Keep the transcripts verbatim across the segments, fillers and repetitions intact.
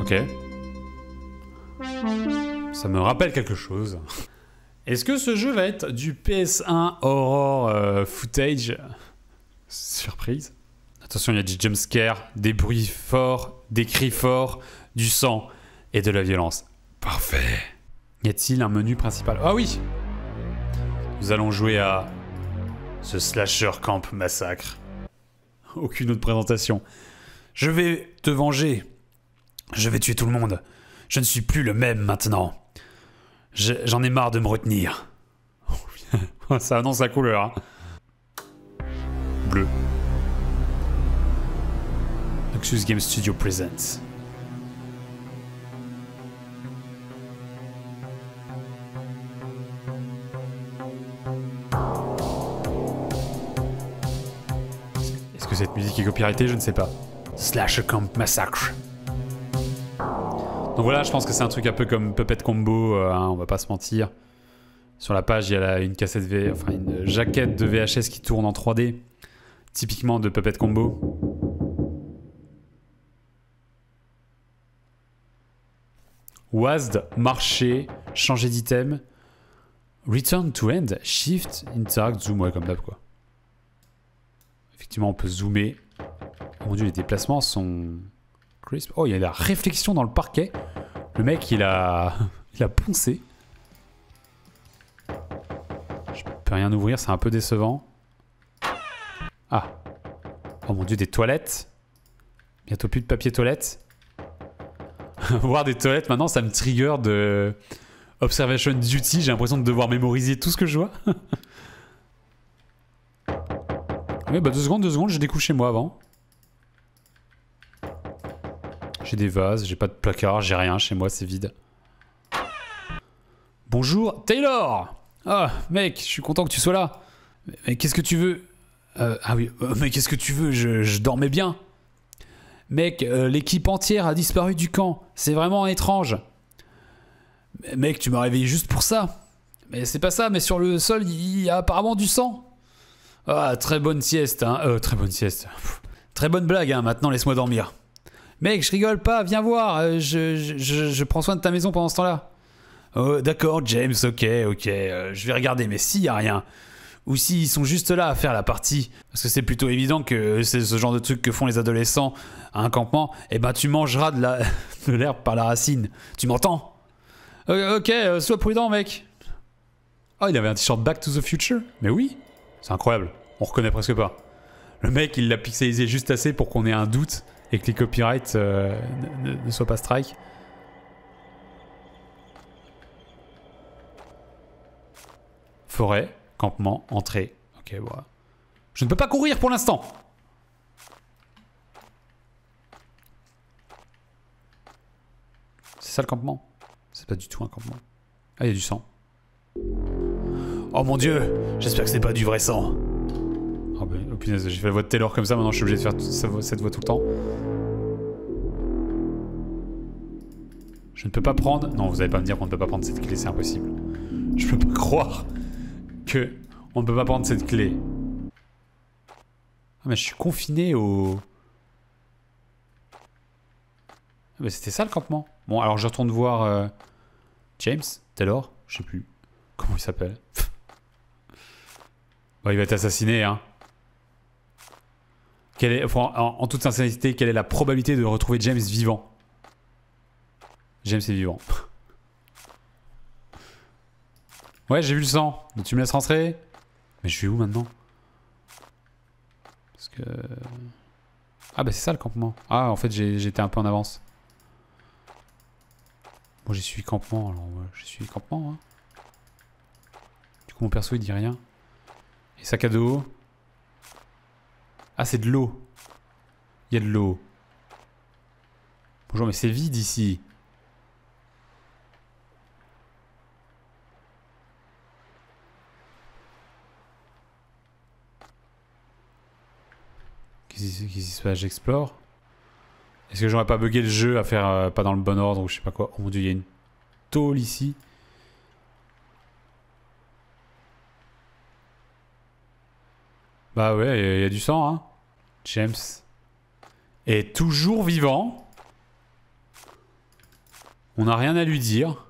Ok. Ça me rappelle quelque chose. Est-ce que ce jeu va être du P S un horror euh, footage? Surprise. Attention, il y a du jumpscare, des bruits forts, des cris forts, du sang et de la violence. Parfait. Y a-t-il un menu principal? Ah oui! Nous allons jouer à The Slasher Camp Massacre. Aucune autre présentation. Je vais te venger. Je vais tuer tout le monde. Je ne suis plus le même maintenant. J'en ai marre de me retenir. Ça annonce la couleur. Hein. Bleu. Nexus Game Studio presents. Est-ce que cette musique est copyrightée? Je ne sais pas. Slasher Camp Massacre. Donc voilà, je pense que c'est un truc un peu comme Puppet Combo, euh, hein, on va pas se mentir. Sur la page, il y a la, une cassette V, enfin une jaquette de V H S qui tourne en trois D, typiquement de Puppet Combo. W A S D, marcher, changer d'item, return to end, shift, interact, zoom, ouais comme d'hab quoi. Effectivement, on peut zoomer. Oh mon dieu, les déplacements sont crisp. Oh, il y a la réflexion dans le parquet. Le mec, il a, il a poncé. Je peux rien ouvrir, c'est un peu décevant. Ah. Oh mon dieu, des toilettes. Bientôt plus de papier toilette. Voir des toilettes, maintenant, ça me trigger de Observation Duty. J'ai l'impression de devoir mémoriser tout ce que je vois. Oui, bah deux secondes, deux secondes, j'ai des couches chez moi avant. J'ai des vases, j'ai pas de placard, j'ai rien chez moi, c'est vide. Bonjour, Taylor! Ah, mec, je suis content que tu sois là. Mais, mais qu'est-ce que tu veux? euh, Ah oui, euh, mais qu'est-ce que tu veux? je, je dormais bien. Mec, euh, l'équipe entière a disparu du camp. C'est vraiment étrange. Mais, mec, tu m'as réveillé juste pour ça. Mais c'est pas ça, mais sur le sol, il y a apparemment du sang. Ah, très bonne sieste, hein. Euh, très bonne sieste. Pff, très bonne blague, hein. Maintenant, laisse-moi dormir. Mec, je rigole pas, viens voir. Euh, je, je, je, je prends soin de ta maison pendant ce temps-là. Oh, d'accord, James, ok, ok. Euh, je vais regarder, mais s'il y a rien. Ou s'ils sont juste là à faire la partie. Parce que c'est plutôt évident que c'est ce genre de truc que font les adolescents à un campement. Eh ben, tu mangeras de la de l'herbe par la racine. Tu m'entends? euh, Ok, euh, sois prudent, mec. Oh, il avait un t-shirt Back to the Future? Mais oui, c'est incroyable. On reconnaît presque pas. Le mec, il l'a pixelisé juste assez pour qu'on ait un doute et que les copyrights euh, ne, ne soient pas strike. Forêt, campement, entrée. Ok, voilà. Je ne peux pas courir pour l'instant. C'est ça le campement? C'est pas du tout un campement. Ah, il y a du sang. Oh mon dieu, j'espère que c'est pas du vrai sang. Oh ben, oh punaise, j'ai fait la voix de Taylor comme ça, maintenant je suis obligé de faire toute cette voix tout le temps. Je ne peux pas prendre... Non, vous allez pas me dire qu'on ne peut pas prendre cette clé, c'est impossible. Je peux pas croire que on ne peut pas prendre cette clé. Ah mais je suis confiné au... Ah mais c'était ça le campement. Bon, alors je retourne voir... Euh... James? Taylor? Je sais plus. Comment il s'appelle? Bon, il va être assassiné, hein. Quelle est, enfin, en, en toute sincérité, quelle est la probabilité de retrouver James vivant? James est vivant. Ouais, j'ai vu le sang. Donc tu me laisses rentrer? Mais je suis où maintenant? Parce que... Ah bah c'est ça le campement. Ah, en fait j'étais un peu en avance. Bon, j'y suis campement, alors ouais, j'y suis campement, hein. Du coup mon perso il dit rien. Et sac à dos. Ah, c'est de l'eau. Il y a de l'eau. Bonjour, mais c'est vide ici. Qu'est-ce qui se passe? J'explore. Est-ce que j'aurais pas bugué le jeu à faire euh, pas dans le bon ordre ou je sais pas quoi? Oh mon dieu, il y a une tôle ici. Bah ouais, il y, y a du sang, hein. James est toujours vivant. On n'a rien à lui dire.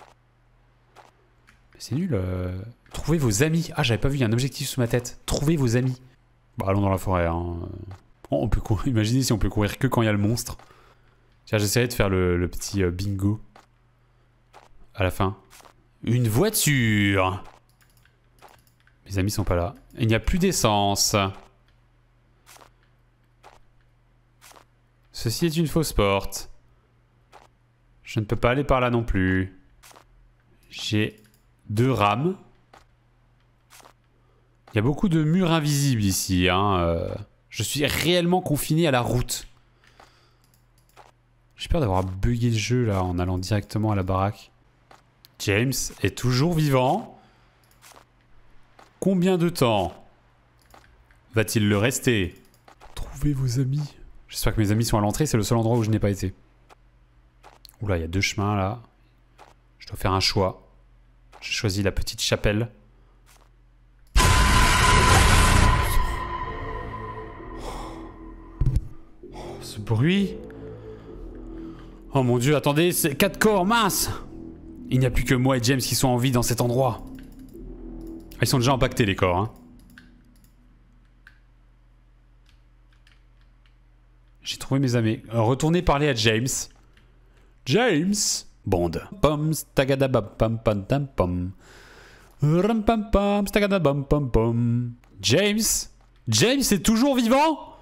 C'est nul. Euh... Trouvez vos amis. Ah, j'avais pas vu, il y a un objectif sous ma tête. Trouvez vos amis. Bah, allons dans la forêt. Hein. On peut courir. Imaginez si on peut courir que quand il y a le monstre. Tiens, j'essaierai de faire le, le petit euh, bingo. À la fin. Une voiture. Mes amis sont pas là. Il n'y a plus d'essence. Ceci est une fausse porte. Je ne peux pas aller par là non plus. J'ai deux rames. Il y a beaucoup de murs invisibles ici. Hein. Euh, je suis réellement confiné à la route. J'ai peur d'avoir bugué le jeu là en allant directement à la baraque. James est toujours vivant. Combien de temps va-t-il le rester? Trouvez vos amis. J'espère que mes amis sont à l'entrée, c'est le seul endroit où je n'ai pas été. Oula, il y a deux chemins là. Je dois faire un choix. J'ai choisi la petite chapelle. Oh, ce bruit. Oh mon dieu, attendez, c'est quatre corps, mince. Il n'y a plus que moi et James qui sont en vie dans cet endroit. Ils sont déjà impactés les corps, hein. J'ai trouvé mes amis. Retournez parler à James. James Bond. Pom, stagadabam, pam, pam, pam, pam. Ram, pam, pam, stagadabam, pam, pam. James James est toujours vivant?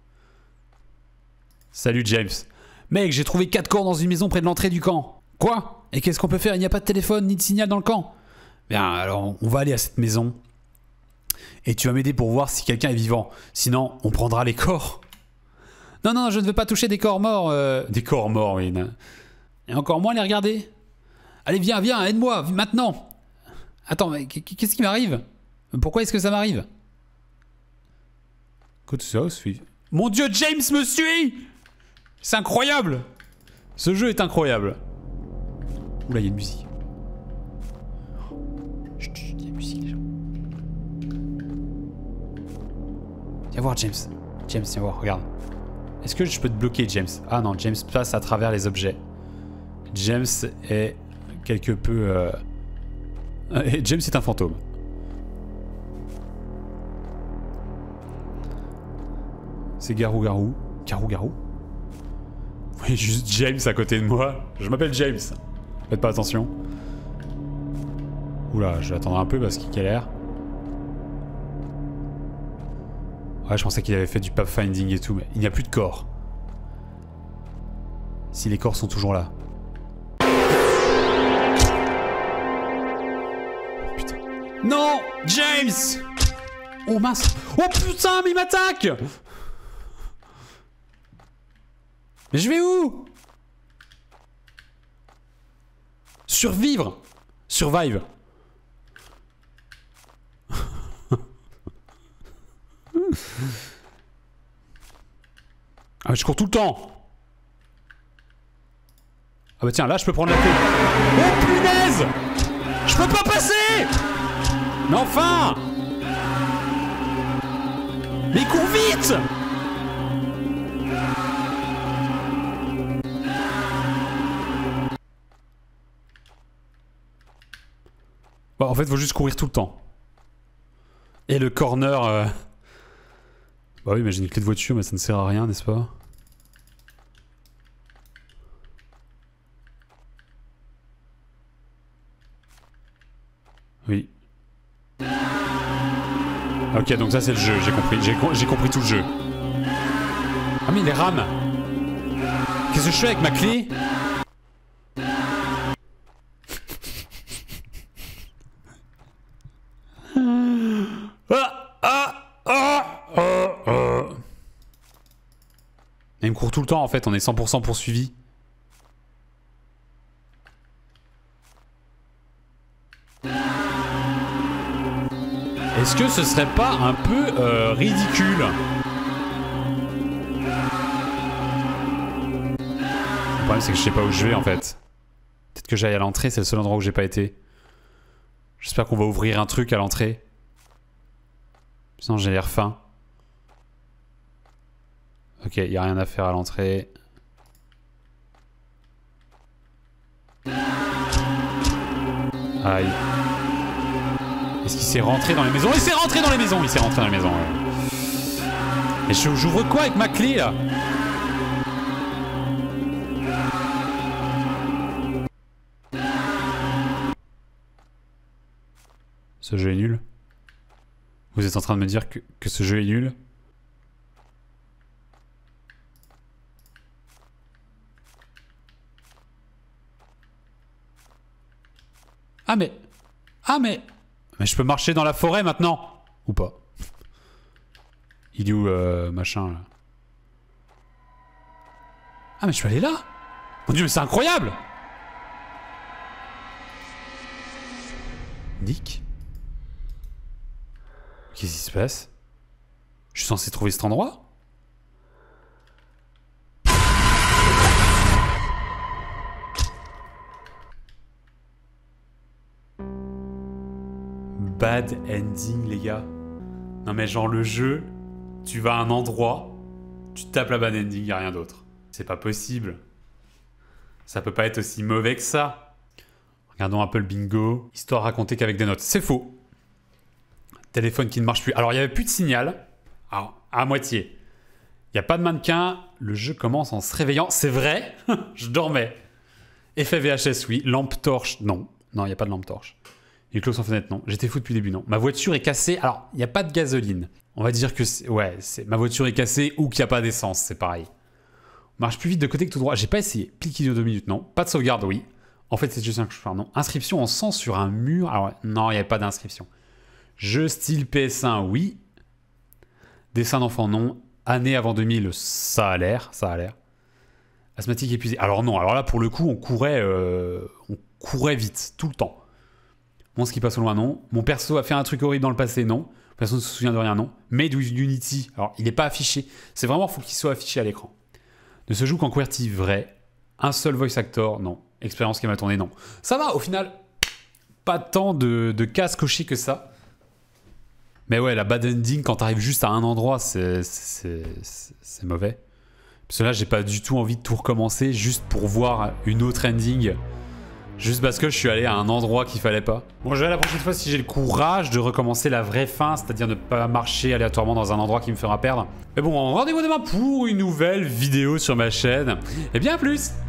Salut James. Mec, j'ai trouvé quatre corps dans une maison près de l'entrée du camp. Quoi? Et qu'est-ce qu'on peut faire? Il n'y a pas de téléphone ni de signal dans le camp. Bien, alors on va aller à cette maison. Et tu vas m'aider pour voir si quelqu'un est vivant. Sinon, on prendra les corps. Non, non, je ne veux pas toucher des corps morts. Euh... Des corps morts, oui. Et encore moins les regarder. Allez, viens, viens, aide-moi, maintenant. Attends, mais qu'est-ce qui m'arrive? Pourquoi est-ce que ça m'arrive? Mon Dieu, James me suit! C'est incroyable! Ce jeu est incroyable. Oula, il y a une musique. Chut, chut, il y a une musique, les gens. Viens voir, James. James, viens voir, regarde. Est-ce que je peux te bloquer, James? Ah non, James passe à travers les objets. James est quelque peu... Euh... Et James est un fantôme. C'est Garou Garou. Garou Garou? Vous voyez juste James à côté de moi. Je m'appelle James. Faites pas attention. Oula, je vais attendre un peu parce qu'il galère. Ouais, je pensais qu'il avait fait du pathfinding et tout, mais il n'y a plus de corps. Si les corps sont toujours là. Putain. Non, James! Oh mince! Oh putain, mais il m'attaque! Mais je vais où? Survivre! Survive! Ah mais je cours tout le temps. Ah bah tiens, là je peux prendre la clé. Oh punaise! Je peux pas passer! Mais enfin! Mais cours vite! Bon, en fait, faut juste courir tout le temps. Et le corner... Euh... Bah oui, mais j'ai une clé de voiture, mais ça ne sert à rien, n'est-ce pas? Oui. Ok, donc ça c'est le jeu, j'ai compris. J'ai compris tout le jeu. Ah mais les rames. Qu'est-ce que je fais avec ma clé? Ah, ah, ah, ah, ah. Il me court tout le temps en fait, on est cent pour cent poursuivi. Est-ce que ce serait pas un peu euh, ridicule? Le problème c'est que je sais pas où je vais en fait. Peut-être que j'aille à l'entrée, c'est le seul endroit où j'ai pas été. J'espère qu'on va ouvrir un truc à l'entrée. Sinon j'ai l'air faim. Ok, y a rien à faire à l'entrée. Aïe. Est-ce qu'il s'est rentré dans les maisons? Il s'est rentré dans les maisons. Il s'est rentré dans les maisons, ouais. Et j'ouvre quoi avec ma clé, là? Ce jeu est nul. Vous êtes en train de me dire que, que ce jeu est nul? Ah mais... Ah mais... Mais je peux marcher dans la forêt maintenant? Ou pas? Il est où, euh, machin, là? Ah mais je peux aller là? Mon dieu, mais c'est incroyable! Nick? Qu'est-ce qui se passe? Je suis censé trouver cet endroit? Bad ending, les gars. Non mais genre le jeu, tu vas à un endroit, tu tapes la bad ending, y'a rien d'autre. C'est pas possible. Ça peut pas être aussi mauvais que ça. Regardons un peu le bingo. Histoire racontée qu'avec des notes. C'est faux. Téléphone qui ne marche plus. Alors il n'y avait plus de signal. Alors, à moitié. Il n'y a pas de mannequin. Le jeu commence en se réveillant. C'est vrai. Je dormais. Effet V H S, oui. Lampe torche, non. Non, il n'y a pas de lampe torche. Il clôt sans fenêtre, non. J'étais fou depuis le début, non. Ma voiture est cassée. Alors, il n'y a pas de gasoline. On va dire que c'est... Ouais, c'est... ma voiture est cassée ou qu'il n'y a pas d'essence. C'est pareil. On marche plus vite de côté que tout droit. J'ai pas essayé. Plique idiot deux minutes, non. Pas de sauvegarde, oui. En fait, c'est juste un cauchemar, non. Inscription en sang sur un mur. Alors, non, il n'y avait pas d'inscription. Jeu style P S un, oui. Dessin d'enfant, non. Année avant deux mille, ça a l'air. Ça a l'air. Asthmatique épuisé. Alors non, alors là, pour le coup, on courait, euh... on courait vite, tout le temps. Monstre qui passe au loin, non. Mon perso a fait un truc horrible dans le passé, non. Personne ne se souvient de rien, non. Made with Unity. Alors, il n'est pas affiché. C'est vraiment, il faut qu'il soit affiché à l'écran. Ne se joue qu'en QWERTY, vrai. Un seul voice actor, non. Expérience qui m'a tourné, non. Ça va, au final, pas tant de, de cases cochées que ça. Mais ouais, la bad ending, quand t'arrives juste à un endroit, c'est mauvais. Parce que là, j'ai pas du tout envie de tout recommencer juste pour voir une autre ending. Juste parce que je suis allé à un endroit qu'il fallait pas. Bon, je vais la prochaine fois si j'ai le courage de recommencer la vraie fin, c'est-à-dire ne pas marcher aléatoirement dans un endroit qui me fera perdre. Mais bon, rendez-vous demain pour une nouvelle vidéo sur ma chaîne. Et bien à plus!